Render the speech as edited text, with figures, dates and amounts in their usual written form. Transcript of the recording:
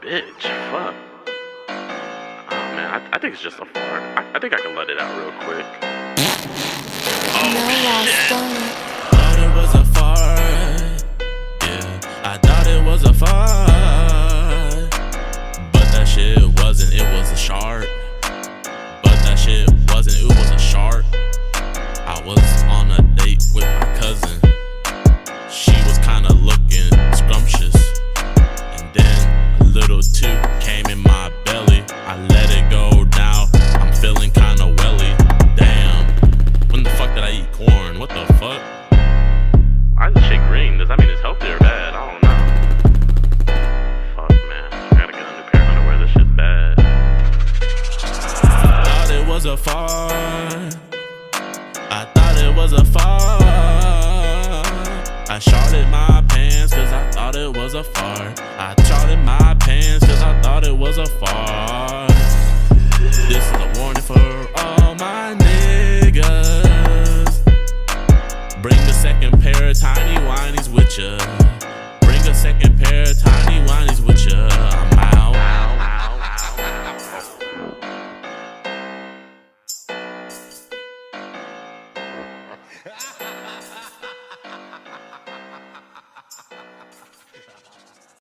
bitch. Fuck. Oh man, I think it's just a fart. I think I can let it out real quick. Oh shit. Thought it was a fart. Yeah, I thought it was a fart. But that shit wasn't, it was a shark. But that shit wasn't, it was a shark. I was on a date with my cousin. She was kinda looking scrumptious. And then a little tube came in my belly. I let it go now, I'm feeling kinda welly. Damn, when the fuck did I eat corn? What the fuck? Why is this shit green? Does that mean it's healthy or bad? I don't know. Fuck man, I gotta get a new pair of underwear. This shit's bad. I thought it was a fart. I thought it was a fart. I shorted my pants cause I thought it was a fart. I shorted my pants cause I thought it was a fart. This is a warning for all my niggas. Bring a second pair of tiny whinies with ya. Bring a second pair of tiny whinies with ya. I'm out. Ha